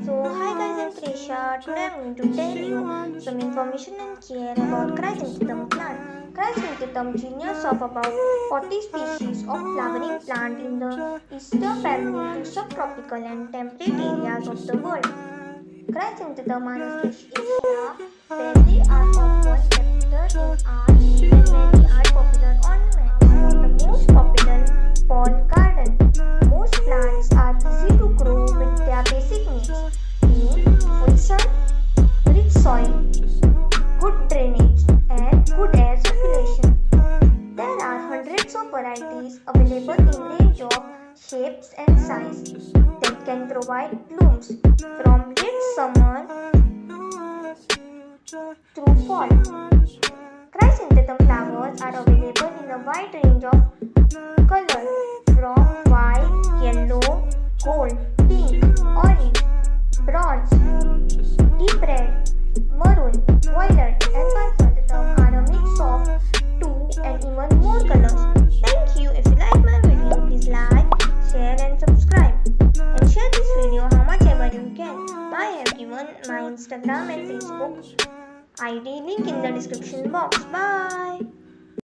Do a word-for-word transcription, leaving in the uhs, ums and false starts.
So, hi guys, I'm Trisha. Today I'm going to tell you some information and care about Chrysanthemum plant. Chrysanthemum genus of about forty species of flowering plant in the eastern family to subtropical and temperate areas of the world. Chrysanthemum are especially Asia where they are often depicted in art and many are popular ornaments. The most popular fall garden. Most plants are easy to grow with their basic needs being full sun, rich soil, good drainage, and good air circulation. There are hundreds of varieties available in range of shapes and size that can provide blooms from late summer through fall. Chrysanthemum flowers are available in a wide range of colors from white, yellow, gold, pink, orange, bronze, deep red, maroon, violet, and chrysanthemum are a mix of two and even more colors. Thank you. If you like my video, please like, share, and subscribe. And share this video how much ever you can. I have given my Instagram and Facebook I D link in the description box. Bye.